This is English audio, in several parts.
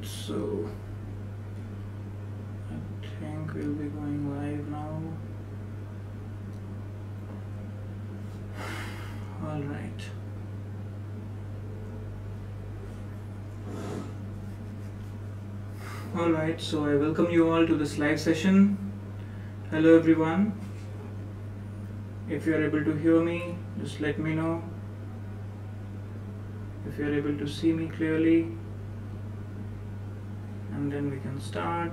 So I think we'll be going live now. All right. Alright, so I welcome you all to this live session. Hello everyone. If you are able to hear me, just let me know. If you are able to see me clearly, and then we can start.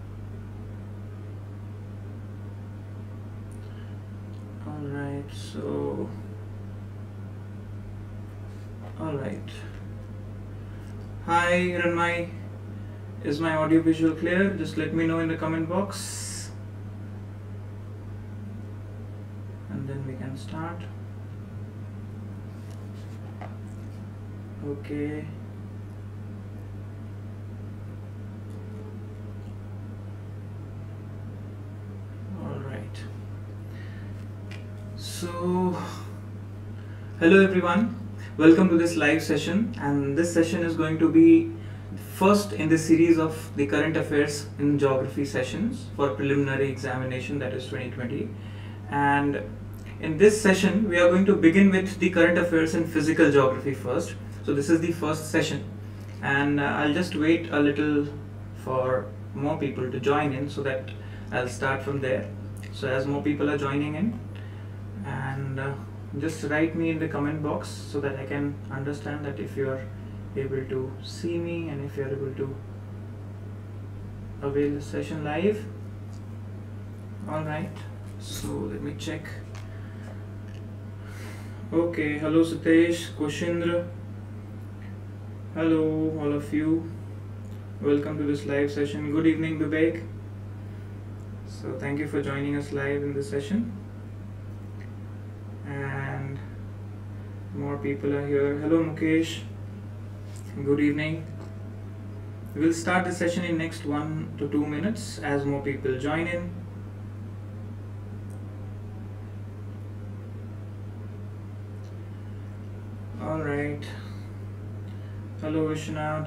Alright, so alright. Hi Ranmai. Is my audio visual clear? Just let me know in the comment box. And then we can start. Okay. Alright. So, hello everyone. Welcome to this live session, and this session is going to be first in the series of the current affairs in geography sessions for preliminary examination, that is 2020. And in this session we are going to begin with the current affairs in physical geography first. So this is the first session, and I'll just wait a little for more people to join in, so that I'll start from there. So as more people are joining in, and just write me in the comment box so that I can understand that if you are able to see me and if you are able to avail the session live. Alright, so let me check. Okay, hello Sitesh, Kushindra, hello all of you, welcome to this live session. Good evening Vivek. So thank you for joining us live in this session, and more people are here. Hello Mukesh, good evening. We'll start the session in next 1 to 2 minutes as more people join in. All right. Hello Vishnath.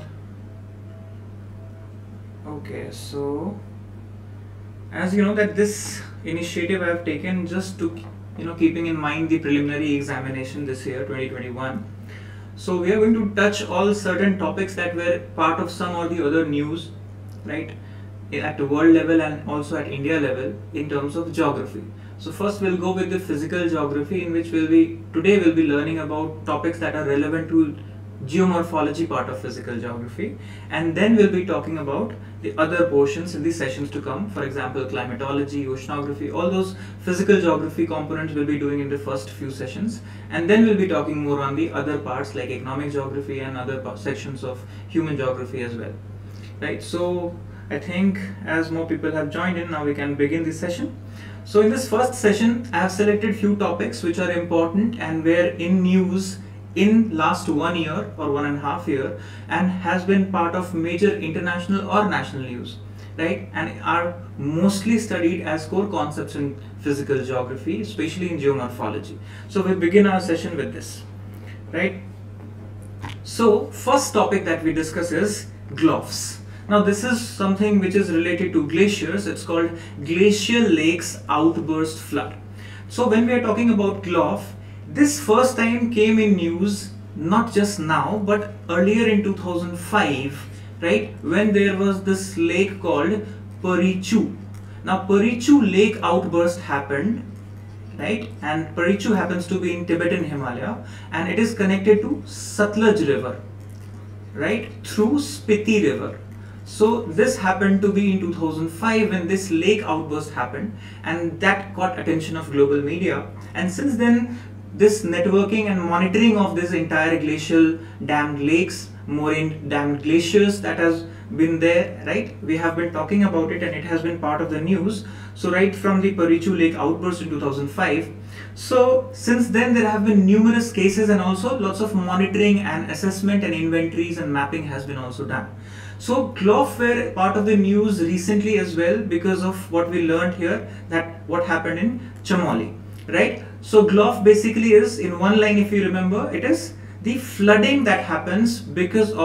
Okay, so as you know that this initiative I have taken just to keeping in mind the preliminary examination this year 2021. So we are going to touch all certain topics that were part of some or the other news, right, at the world level and also at India level in terms of geography. So first we'll go with the physical geography, in which today we'll be learning about topics that are relevant to geomorphology part of physical geography, and then we'll be talking about the other portions in the sessions to come. For example, climatology, oceanography, all those physical geography components we'll be doing in the first few sessions, and then we'll be talking more on the other parts like economic geography and other sections of human geography as well, right? So I think as more people have joined in, now we can begin this session. So in this first session I have selected few topics which are important and were in news in last 1 year or 1.5 years, and has been part of major international or national news, right, and are mostly studied as core concepts in physical geography, especially in geomorphology. So we begin our session with this, right? So first topic that we discuss is GLOFs. Now this is something which is related to glaciers. It's called glacial lakes outburst flood. So when we are talking about GLOF, this first time came in news not just now but earlier in 2005, right, when there was this lake called Parichu. Now Parichu lake outburst happened, right, and Parichu happens to be in Tibetan Himalaya, and it is connected to Satluj river, right, through Spiti river. So this happened to be in 2005 when this lake outburst happened, and that caught attention of global media, and since then this networking and monitoring of this entire glacial dammed lakes, moraine dammed glaciers that has been there, right, we have been talking about it and it has been part of the news. So right from the Parichu lake outburst in 2005, so since then there have been numerous cases, and also lots of monitoring and assessment and inventories and mapping has been also done. So GLOF were part of the news recently as well because of what we learned here, that what happened in Chamoli, right? So GLOF basically is, in one line if you remember, it is the flooding that happens because of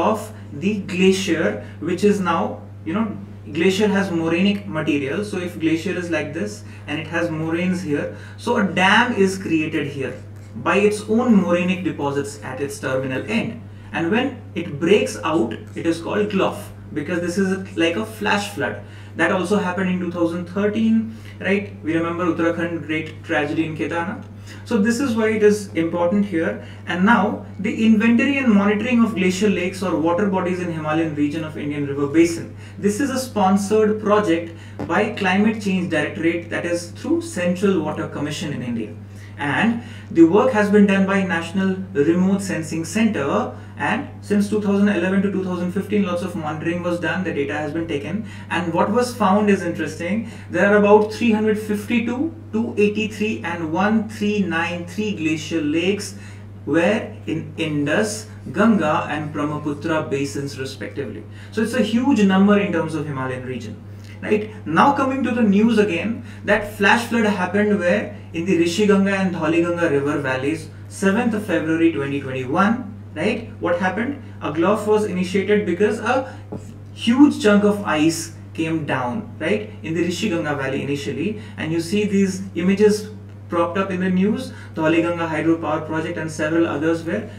the glacier, which is now, glacier has morainic material. So if glacier is like this and it has moraines here, so a dam is created here by its own morainic deposits at its terminal end. And when it breaks out, it is called Glough, because this is like a flash flood. That also happened in 2013, right? We remember Uttarakhand great tragedy in Kedarnath. So this is why it is important here. And now the inventory and monitoring of glacial lakes or water bodies in Himalayan region of Indian River Basin. This is a sponsored project by Climate Change Directorate, that is through Central Water Commission in India. And the work has been done by National Remote Sensing Center, and since 2011 to 2015 lots of monitoring was done, the data has been taken, and what was found is interesting. There are about 352, 283 and 1393 glacial lakes where in Indus, Ganga and Brahmaputra basins respectively. So it's a huge number in terms of Himalayan region. Right, now coming to the news again, that flash flood happened where? In the Rishi Ganga and Dholi Ganga river valleys, 7th of February 2021. Right, what happened? A Glough was initiated because a huge chunk of ice came down, right, in the Rishi Ganga valley initially, and you see these images propped up in the news. Dholi Ganga hydropower project and several others were,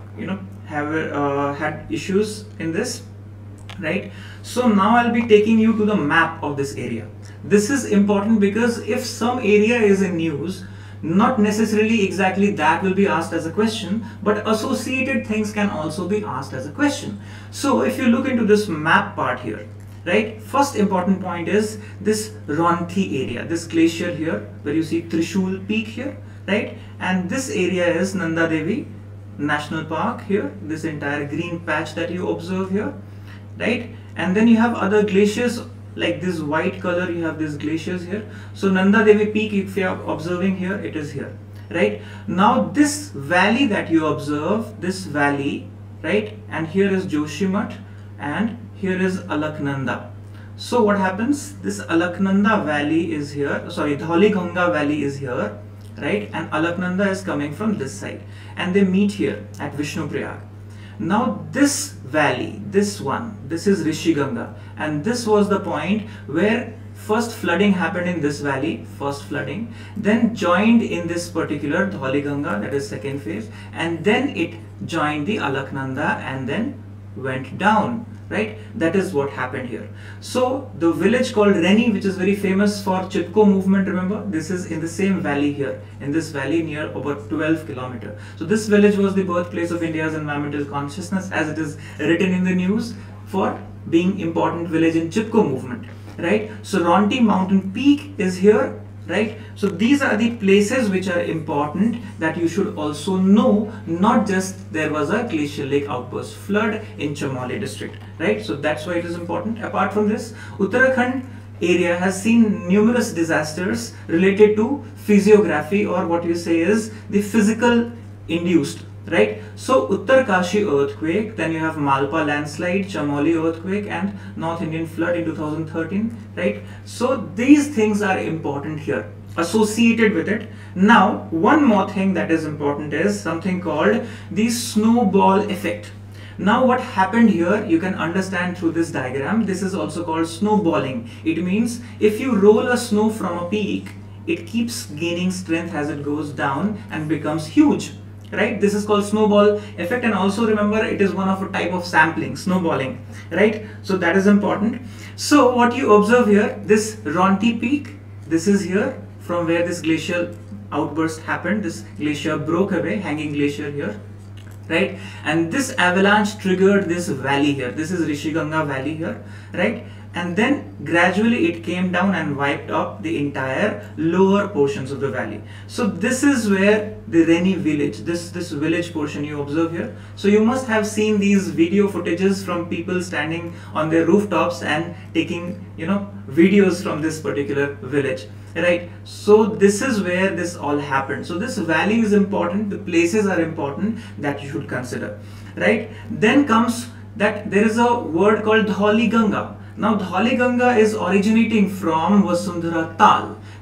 had issues in this. Right, so now I'll be taking you to the map of this area. This is important because if some area is in news, not necessarily exactly that will be asked as a question, but associated things can also be asked as a question. So if you look into this map part here, right, first important point is this Ronthi area, this glacier here where you see Trishul Peak here, right, and this area is Nanda Devi National Park here, this entire green patch that you observe here. Right, and then you have other glaciers like this white color, you have these glaciers here. So Nanda Devi Peak, if you are observing here, it is here. Right, now this valley that you observe, this valley, right, and here is Joshimath and here is Alaknanda. So what happens, this Alaknanda valley is here, sorry, Dholi Ganga valley is here, right, and Alaknanda is coming from this side, and they meet here at Vishnuprayag. Now this valley, this one, this is Rishi Ganga, and this was the point where first flooding happened in this valley, first flooding, then joined in this particular Dholi Ganga, that is second phase, and then it joined the Alaknanda and then went down. Right, that is what happened here. So the village called Reni, which is very famous for Chipko movement, remember, this is in the same valley here, in this valley near about 12 kilometers. So this village was the birthplace of India's environmental consciousness, as it is written in the news, for being important village in Chipko movement. Right, so Ronthi mountain peak is here. Right, so these are the places which are important that you should also know, not just there was a glacial lake outburst flood in Chamoli district. Right, so that's why it is important. Apart from this, Uttarakhand area has seen numerous disasters related to physiography, or what you say is the physical induced. Right, so Uttarkashi earthquake, then you have Malpa landslide, Chamoli earthquake and North Indian flood in 2013. Right, so these things are important here, associated with it. Now one more thing that is important is something called the snowball effect. Now what happened here, you can understand through this diagram. This is also called snowballing. It means if you roll a snow from a peak, it keeps gaining strength as it goes down and becomes huge. Right, this is called snowball effect, and also remember it is one of a type of sampling, snowballing. Right, so that is important. So what you observe here, this Ronthi peak, this is here from where this glacial outburst happened. This glacier broke away, hanging glacier here. Right, and this avalanche triggered this valley here. This is Rishi Ganga valley here. Right, and then gradually it came down and wiped up the entire lower portions of the valley. So this is where the Reni village, this village portion you observe here. So you must have seen these video footages from people standing on their rooftops and taking, videos from this particular village. Right, so this is where this all happened. So this valley is important, the places are important that you should consider. Right, then comes that there is a word called Dholi Ganga. Now Dholi Ganga is originating from Vasundhara Tal.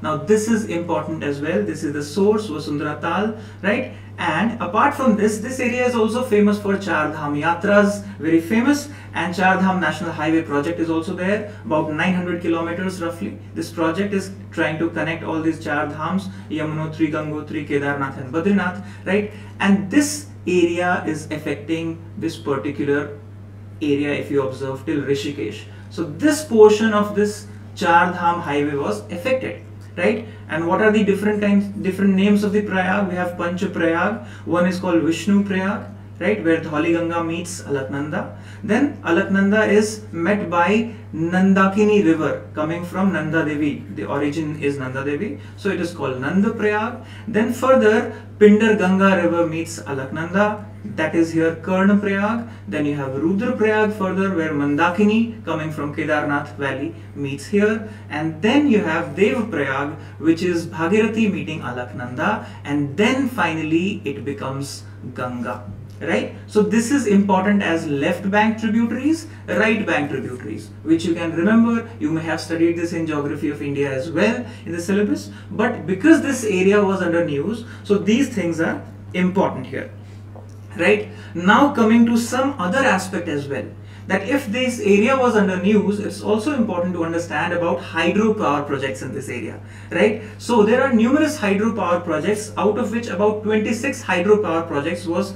Now this is important as well. This is the source, Vasundhara Tal, right? And apart from this, this area is also famous for Char Dham Yatras, very famous, and Char Dham National Highway project is also there, about 900 kilometers roughly. This project is trying to connect all these Char Dhams, Yamunotri, Gangotri, Kedarnath and Badrinath, right? And this area is affecting this particular area, if you observe, till Rishikesh. So this portion of this Char Dham highway was affected, right? And what are the different names of the Prayag? We have Panch Prayag. One is called Vishnu Prayag, right, where Dhauli Ganga meets Alaknanda. Then Alaknanda is met by Nandakini river coming from Nanda Devi. The origin is Nanda Devi, so it is called Nanda Prayag. Then further Pindar Ganga river meets Alaknanda. That is here Karna Prayag. Then you have Rudra Prayag further, where Mandakini coming from Kedarnath valley meets here. And then you have Dev Prayag, which is Bhagirathi meeting Alaknanda. And then finally it becomes Ganga. Right? So this is important as left bank tributaries, right bank tributaries, which you can remember. You may have studied this in Geography of India as well in the syllabus. But because this area was under news, so these things are important here. Right? Now coming to some other aspect as well, that if this area was under news, it's also important to understand about hydropower projects in this area, right? So there are numerous hydropower projects, out of which about 26 hydropower projects was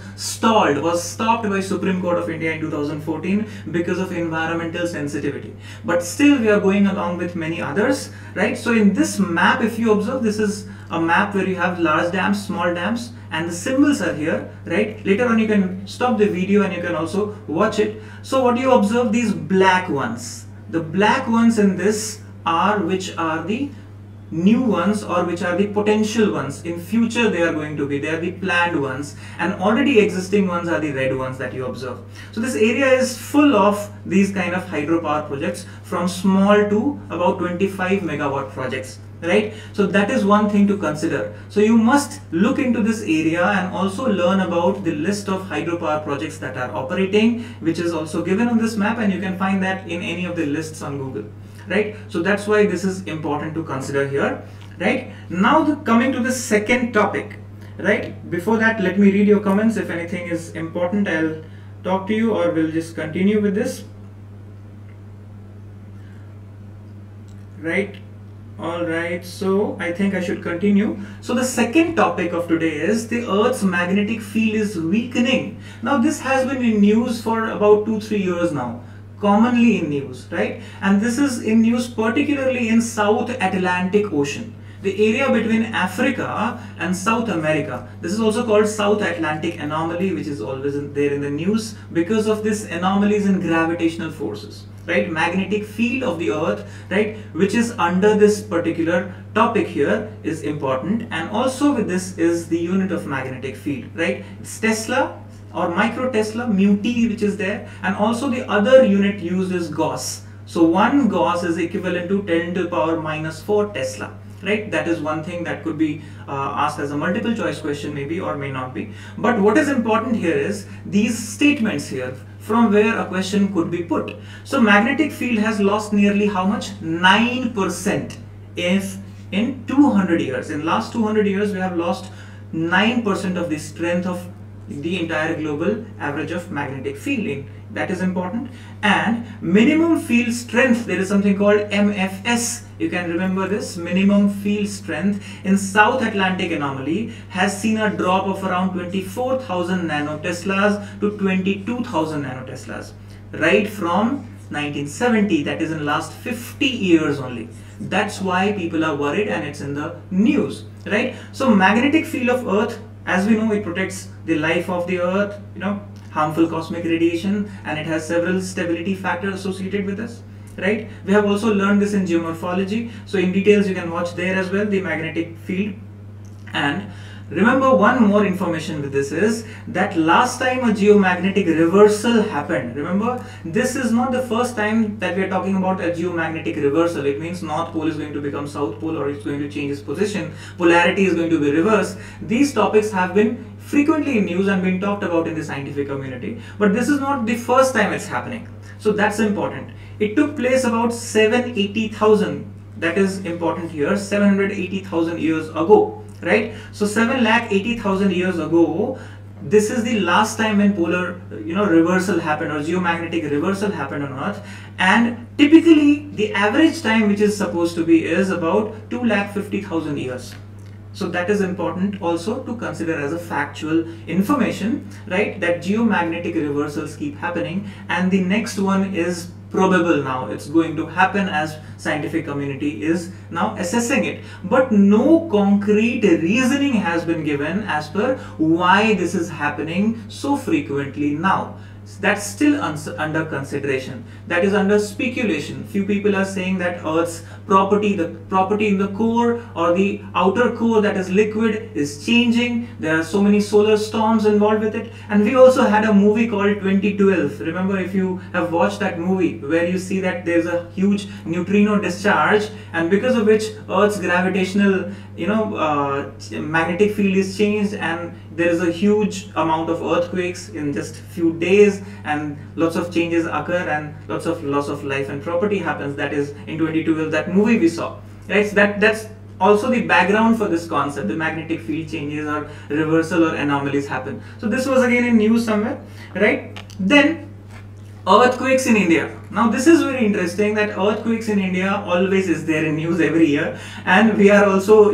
stopped by Supreme Court of India in 2014 because of environmental sensitivity. But still we are going along with many others, right? So in this map, if you observe, this is a map where you have large dams, small dams, and the symbols are here, right? Later on you can stop the video and you can also watch it. So what you observe, these black ones, the black ones in this are which are the new ones, or which are the potential ones. In future they are going to be, they are the planned ones, and already existing ones are the red ones that you observe. So this area is full of these kind of hydropower projects, from small to about 25 megawatt projects. Right? So that is one thing to consider. So you must look into this area and also learn about the list of hydropower projects that are operating, which is also given on this map, and you can find that in any of the lists on Google. Right? So that's why this is important to consider here. Right? Now coming to the second topic. Right? Before that, let me read your comments. If anything is important, I'll talk to you, or we'll just continue with this. Right? Alright, so I think I should continue. So the second topic of today is the Earth's magnetic field is weakening. Now this has been in news for about 2-3 years now. Commonly in news, right? And this is in news particularly in South Atlantic Ocean, the area between Africa and South America. This is also called South Atlantic anomaly, which is always there in the news because of this anomalies in gravitational forces. Right, magnetic field of the Earth, right, which is under this particular topic here is important. And also with this is the unit of magnetic field, right? It's Tesla or micro Tesla, mu T, which is there, and also the other unit used is Gauss. So 1 Gauss is equivalent to 10 to the power minus 4 Tesla. Right, that is one thing that could be asked as a multiple choice question, maybe, or may not be. But what is important here is these statements here, from where a question could be put. So magnetic field has lost nearly how much? 9% if in 200 years. In last 200 years we have lost 9% of the strength of the entire global average of magnetic field. That is important. And minimum field strength, there is something called MFS. You can remember this. Minimum field strength in South Atlantic anomaly has seen a drop of around 24,000 nanoteslas to 22,000 nanoteslas, right from 1970. That is in last 50 years only. That's why people are worried, and it's in the news, right? So magnetic field of Earth, as we know, it protects the life of the Earth, harmful cosmic radiation, and it has several stability factors associated with this, right? We have also learned this in geomorphology, so in details you can watch there as well, the magnetic field. And remember one more information with this is that last time a geomagnetic reversal happened. Remember, this is not the first time that we are talking about a geomagnetic reversal. It means North Pole is going to become South Pole, or it's going to change its position. Polarity is going to be reversed. These topics have been frequently in news and been talked about in the scientific community. But this is not the first time it's happening. So that's important. It took place about 780,000 that is important here, 780,000 years ago, right? So 7,80,000 years ago, this is the last time when polar reversal happened, or geomagnetic reversal happened on Earth. And typically the average time which is supposed to be is about 2,50,000 years. So that is important also to consider as a factual information, right? That geomagnetic reversals keep happening, and the next one is probable now. It's going to happen as scientific community is now assessing it. But no concrete reasoning has been given as per why this is happening so frequently now. That's still under consideration. That is under speculation. Few people are saying that Earth's property, the property in the core or the outer core that is liquid, is changing. There are so many solar storms involved with it. And we also had a movie called 2012. Remember, if you have watched that movie, where you see that there's a huge neutrino discharge, and because of which Earth's gravitational magnetic field is changed, and there is a huge amount of earthquakes in just few days, and lots of changes occur, and lots of loss of life and property happens. That is in 2012, that movie we saw, right? So that's also the background for this concept. The magnetic field changes or reversal or anomalies happen. So this was again in news somewhere, right? Then earthquakes in India. Now this is very interesting, that earthquakes in India always is there in news every year, and we are also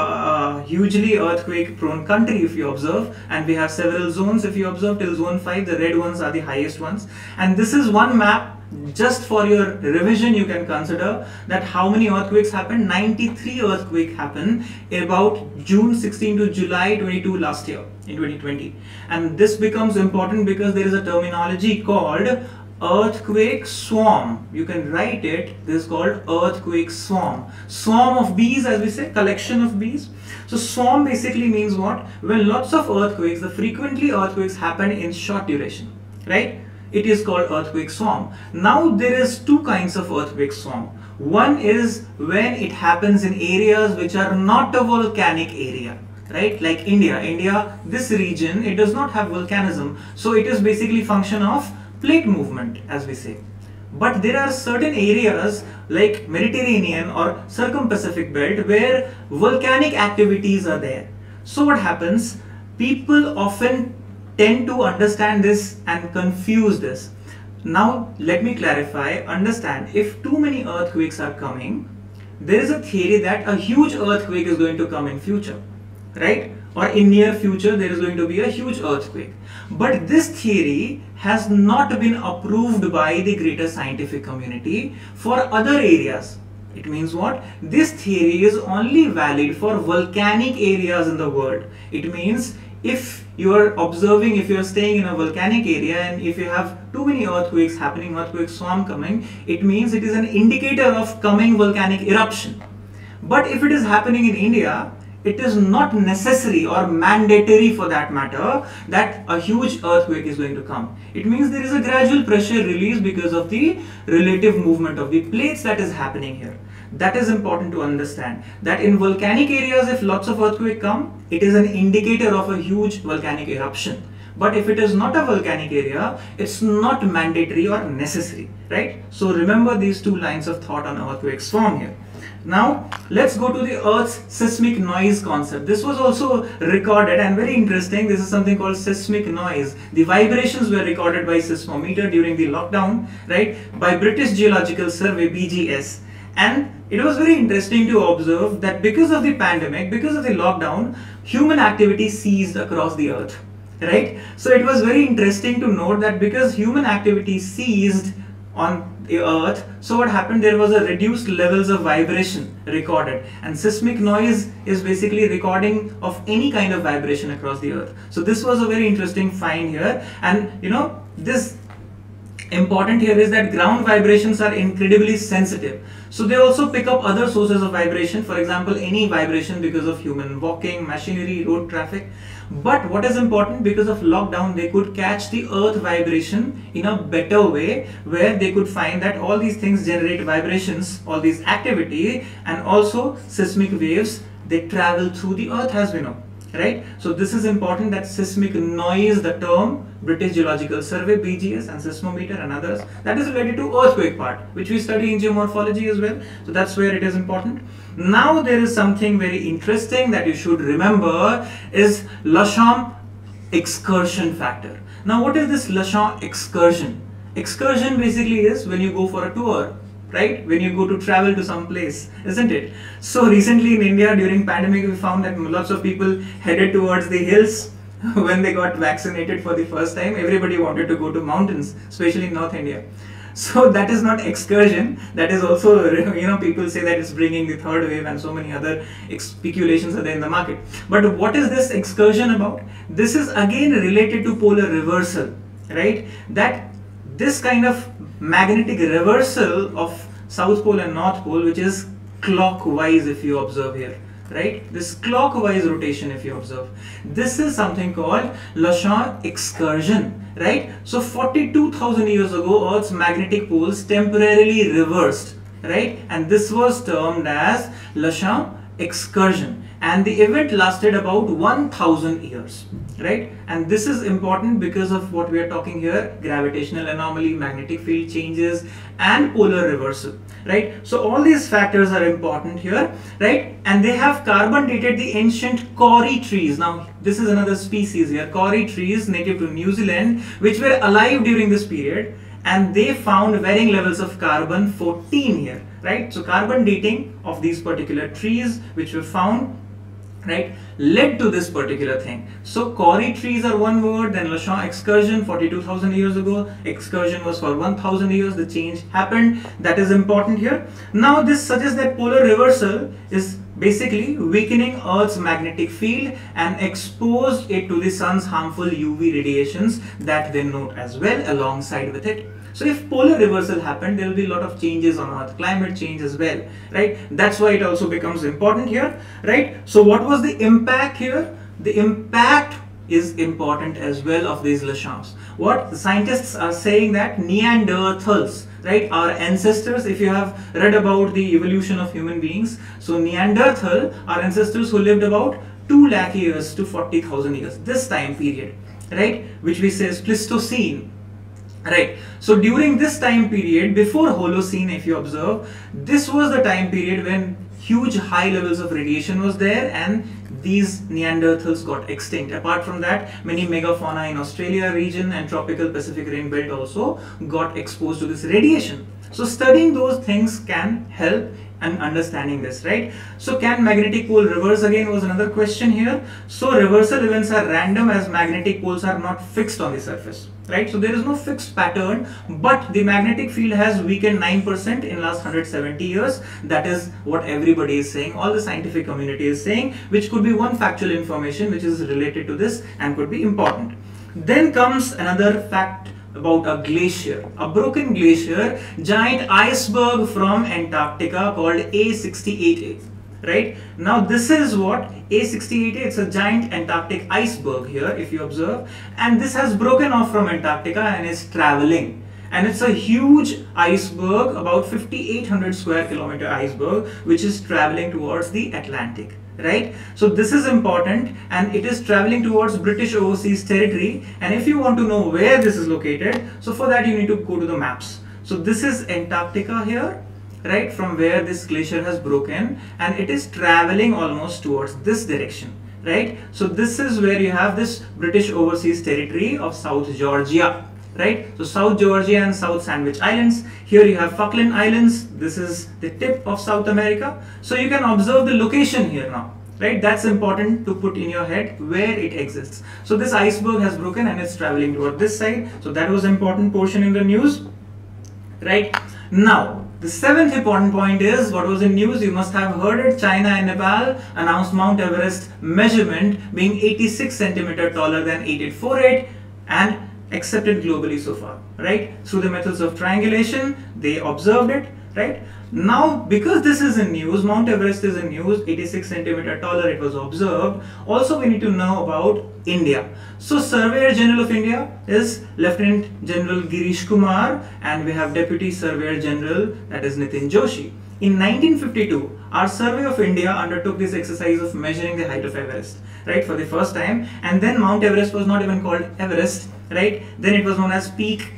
hugely earthquake prone country if you observe, and we have several zones. If you observe till zone 5, the red ones are the highest ones, and this is one map just for your revision. You can consider that how many earthquakes happened. 93 earthquake happened about June 16 to July 22 last year in 2020, and this becomes important because there is a terminology called earthquake swarm. You can write it. This is called earthquake swarm. Swarm of bees, as we say, collection of bees. So swarm basically means what? When lots of earthquakes, the frequently earthquakes happen in short duration, right? It is called earthquake swarm. Now there is two kinds of earthquake swarm. One is when it happens in areas which are not a volcanic area, right? Like India, this region, it does not have volcanism, so it is basically function of plate movement, as we say. But there are certain areas like Mediterranean or Circum-Pacific belt where volcanic activities are there. So what happens? People often tend to understand this and confuse this. Now let me clarify. Understand, if too many earthquakes are coming, there is a theory that a huge earthquake is going to come in future, right? Or in near future there is going to be a huge earthquake. But this theory has not been approved by the greater scientific community for other areas. It means what? This theory is only valid for volcanic areas in the world. It means if you are observing, if you are staying in a volcanic area, and if you have too many earthquakes happening, earthquake swarm coming, it means it is an indicator of coming volcanic eruption. But if it is happening in India, it is not necessary or mandatory for that matter that a huge earthquake is going to come. It means there is a gradual pressure release because of the relative movement of the plates that is happening here. That is important to understand, that in volcanic areas, if lots of earthquake come, it is an indicator of a huge volcanic eruption. But if it is not a volcanic area, it's not mandatory or necessary, right? So remember these two lines of thought on earthquake swarm here. Now let's go to the Earth's seismic noise concept. This was also recorded, and very interesting. This is something called seismic noise. The vibrations were recorded by seismometer during the lockdown, right, by British Geological Survey, BGS. And it was very interesting to observe that because of the pandemic, because of the lockdown, human activity ceased across the earth, right? So it was very interesting to note that because human activity ceased on the earth, so what happened? There was a reduced levels of vibration recorded, and seismic noise is basically recording of any kind of vibration across the earth. So this was a very interesting find here, and this important here is that ground vibrations are incredibly sensitive. So they also pick up other sources of vibration, for example, any vibration because of human walking, machinery, road traffic. But what is important, because of lockdown, they could catch the earth vibration in a better way, where they could find that all these things generate vibrations, all these activity, and also seismic waves, they travel through the earth, as we know. right? So this is important, that seismic noise, the term British Geological Survey BGS and seismometer and others, that is related to earthquake part, which we study in geomorphology as well. So that's where it is important. Now there is something very interesting that you should remember, is Lachamp excursion factor. Now what is this Lachamp excursion? Excursion basically is when you go for a tour, right? When you go to travel to some place, isn't it? So recently in India during pandemic, we found that lots of people headed towards the hills. When they got vaccinated for the first time, everybody wanted to go to mountains, especially in North India. So that is not excursion. That is also, people say that it's bringing the third wave, and so many other speculations are there in the market. But what is this excursion about? This is again related to polar reversal, right? That this kind of magnetic reversal of South Pole and North Pole, which is clockwise, if you observe here, right? This clockwise rotation, if you observe, this is something called Lachamp excursion, right? So 42,000 years ago, Earth's magnetic poles temporarily reversed, right? And this was termed as Lachamp excursion, and the event lasted about 1,000 years, right? And this is important because of what we are talking here: gravitational anomaly, magnetic field changes, and polar reversal, right? So all these factors are important here, right? And they have carbon dated the ancient kauri trees. Now this is another species here, kauri trees native to New Zealand, which were alive during this period, and they found varying levels of carbon 14 here, right? So carbon dating of these particular trees which were found, right, led to this particular thing. So kauri trees are one word, then Lachamp excursion 42,000 years ago, excursion was for 1,000 years, the change happened. That is important here. Now this suggests that polar reversal is basically weakening Earth's magnetic field and exposed it to the sun's harmful UV radiations that they note as well alongside with it. So if polar reversal happened, there will be a lot of changes on Earth, climate change as well, right? That's why it also becomes important here, right? So what was the impact here? The impact is important as well of these Lachamps. What the scientists are saying, that Neanderthals, right, our ancestors, if you have read about the evolution of human beings, so Neanderthal, our ancestors who lived about 2 lakh years to 40,000 years, this time period, right, which we say is Pleistocene. Right, so during this time period, before Holocene, if you observe, this was the time period when huge high levels of radiation was there, and these Neanderthals got extinct. Apart from that, many megafauna in Australia region and tropical Pacific rain belt also got exposed to this radiation. So studying those things can help and understanding this, right? So can magnetic pole reverse again was another question here. So reversal events are random, as magnetic poles are not fixed on the surface, right? So there is no fixed pattern, but the magnetic field has weakened 9% in last 170 years. That is what everybody is saying, all the scientific community is saying, which could be one factual information which is related to this and could be important. Then comes another fact about a glacier, a broken glacier, giant iceberg from Antarctica called A68A, right? Now this is what A68A, it's a giant Antarctic iceberg here, if you observe, and this has broken off from Antarctica and is traveling. And it's a huge iceberg, about 5,800 square kilometer iceberg, which is traveling towards the Atlantic, right? So this is important, and it is traveling towards British overseas territory. And if you want to know where this is located, so for that you need to go to the maps. So this is Antarctica here, right, from where this glacier has broken, and it is traveling almost towards this direction, right? So this is where you have this British overseas territory of South Georgia, right? So South Georgia and South Sandwich Islands. Here you have Falkland Islands. This is the tip of South America. So you can observe the location here now, right? That's important to put in your head where it exists. So this iceberg has broken and it's traveling toward this side. So that was important portion in the news, right? Now the seventh important point is what was in news. You must have heard it. China and Nepal announced Mount Everest measurement being 86 centimeter taller than 8848 and accepted globally so far, right? Through the methods of triangulation, they observed it, right? Now, because this is in news, Mount Everest is in news, 86 centimeter taller, it was observed. Also, we need to know about India. So, Surveyor General of India is Lieutenant General Girish Kumar, and we have Deputy Surveyor General, that is Nitin Joshi. In 1952, our Survey of India undertook this exercise of measuring the height of Everest, right, for the first time. And then Mount Everest was not even called Everest, right? Then it was known as Peak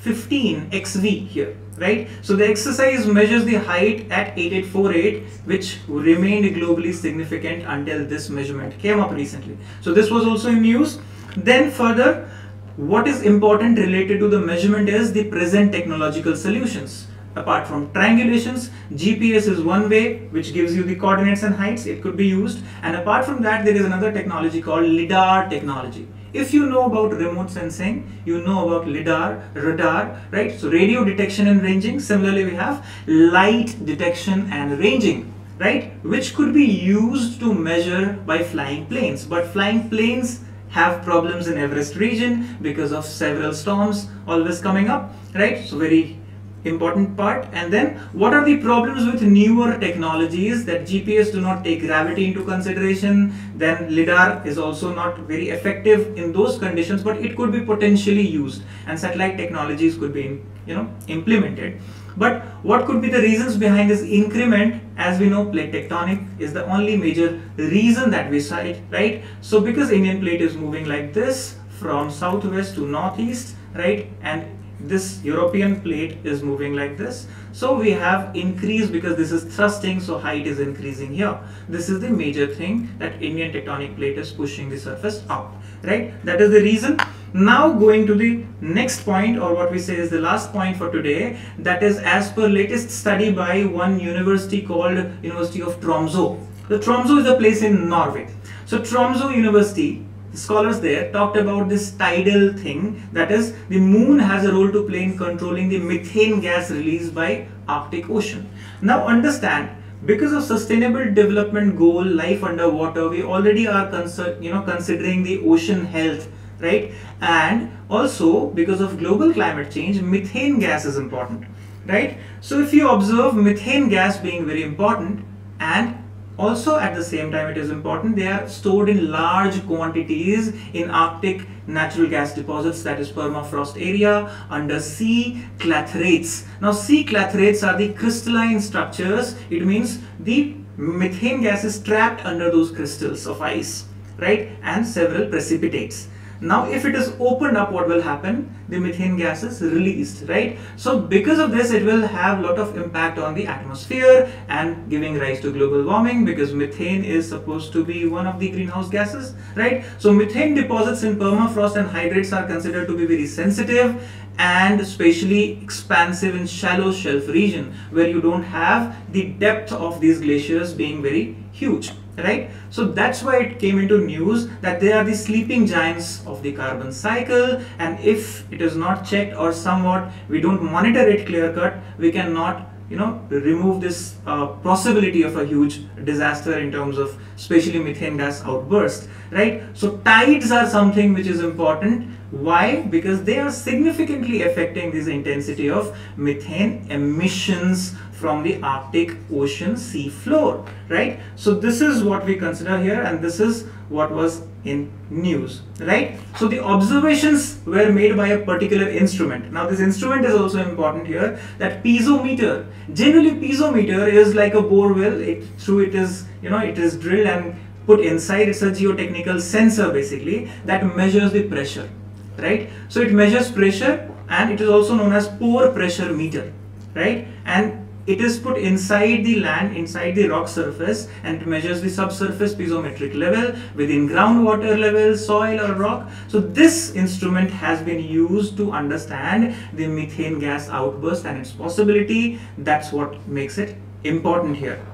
15 XV here, right? So the exercise measures the height at 8848, which remained globally significant until this measurement came up recently. So this was also in news. Then further, what is important related to the measurement is the present technological solutions. Apart from triangulations, GPS is one way which gives you the coordinates and heights. It could be used. And apart from that, there is another technology called LIDAR technology. If you know about remote sensing, you know about LIDAR, radar, right? So radio detection and ranging. Similarly, we have light detection and ranging, right? Which could be used to measure by flying planes. But flying planes have problems in Everest region because of several storms always coming up, right? So very important part. And then what are the problems with newer technologies? That GPS do not take gravity into consideration. Then LIDAR is also not very effective in those conditions, but it could be potentially used, and satellite technologies could be implemented. But what could be the reasons behind this increment? As we know, plate tectonic is the only major reason that we cite, right? So because Indian plate is moving like this from southwest to northeast, right, and this European plate is moving like this, so we have increase because this is thrusting, so height is increasing here. This is the major thing, that Indian tectonic plate is pushing the surface up, right? That is the reason. Now going to the next point, or what we say is the last point for today, that is as per latest study by one university called University of Tromsø. The Tromsø is a place in Norway. So Tromsø University, the scholars there talked about this tidal thing, that is the moon has a role to play in controlling the methane gas released by Arctic Ocean. Now understand, because of sustainable development goal, life underwater, we already are considering the ocean health, right? And also because of global climate change, methane gas is important, right? So if you observe methane gas being very important, and also at the same time it is important, they are stored in large quantities in Arctic natural gas deposits, that is permafrost area, under sea clathrates. Now sea clathrates are the crystalline structures. It means the methane gas is trapped under those crystals of ice, right, and several precipitates. Now if it is opened up, what will happen? The methane gas is released, right? So because of this, it will have a lot of impact on the atmosphere and giving rise to global warming, because methane is supposed to be one of the greenhouse gases, right? So methane deposits in permafrost and hydrates are considered to be very sensitive and especially expansive in shallow shelf region, where you don't have the depth of these glaciers being very huge, right? So that's why it came into news that they are the sleeping giants of the carbon cycle, and if it is not checked or somewhat we don't monitor it clear cut, we cannot remove this possibility of a huge disaster in terms of especially methane gas outburst, right? So tides are something which is important. Why? Because they are significantly affecting this intensity of methane emissions from the Arctic Ocean sea floor, right? So this is what we consider here, and this is what was in news, right? So the observations were made by a particular instrument. Now this instrument is also important here, that piezometer. Generally piezometer is like a bore well. It is drilled and put inside. It's a geotechnical sensor basically that measures the pressure, right? So it measures pressure, and it is also known as pore pressure meter, right? And it is put inside the land, inside the rock surface, and it measures the subsurface piezometric level within groundwater level, soil or rock. So this instrument has been used to understand the methane gas outburst and its possibility. That's what makes it important here,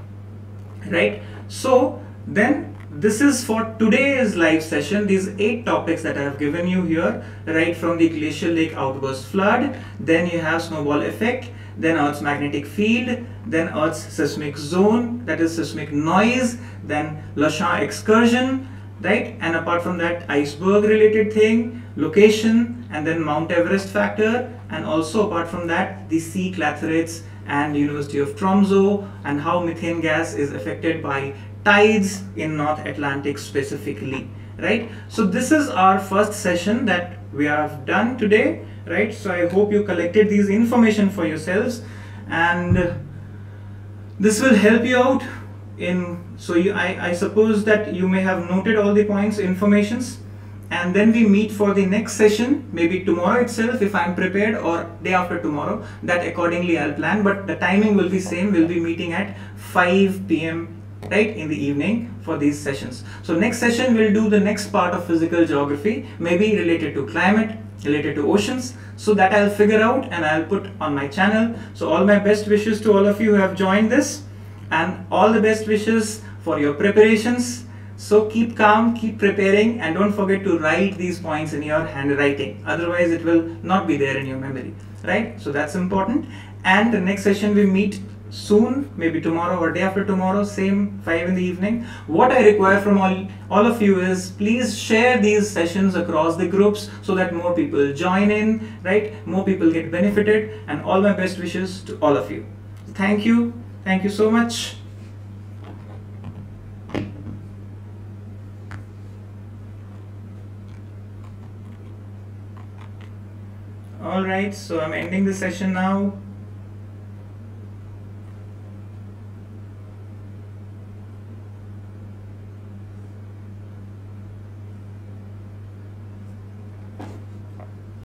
right? So then this is for today's live session, these 8 topics that I have given you here, right from the glacial lake outburst flood, then you have snowball effect, then Earth's magnetic field, then Earth's seismic zone, that is seismic noise, then Lachan excursion, right? And apart from that, iceberg related thing, location, and then Mount Everest factor, and also apart from that, the sea clathrates and University of Tromsø, and how methane gas is affected by tides in North Atlantic specifically, right? So this is our first session that we have done today, right? So I hope you collected these information for yourselves, and This will help you out in, so I suppose that you may have noted all the points, informations, and then we meet for the next session, maybe tomorrow itself if I'm prepared, or day after tomorrow. That accordingly I'll plan, but the timing will be same. We'll be meeting at 5 p.m. right in the evening for these sessions. So next session we'll do the next part of physical geography, maybe related to climate, related to oceans. So that I'll figure out and I'll put on my channel. So all my best wishes to all of you who have joined this, and all the best wishes for your preparations. So keep calm, keep preparing, and don't forget to write these points in your handwriting. Otherwise it will not be there in your memory, right? So that's important. And the next session we meet soon, maybe tomorrow or day after tomorrow, same 5 in the evening. What I require from all of you is, please share these sessions across the groups so that more people join in, right? More people get benefited, and all my best wishes to all of you. Thank you so much. All right, so I'm ending the session now.